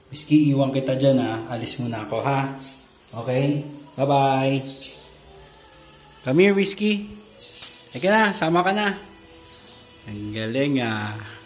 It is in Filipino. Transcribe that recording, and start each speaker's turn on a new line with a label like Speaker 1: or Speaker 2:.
Speaker 1: Whiskey, iwan kita dyan ha. Alis muna ako ha. Okay? Bye-bye. Come here, Whiskey. Teka na, sama ka na. Ang galing ah.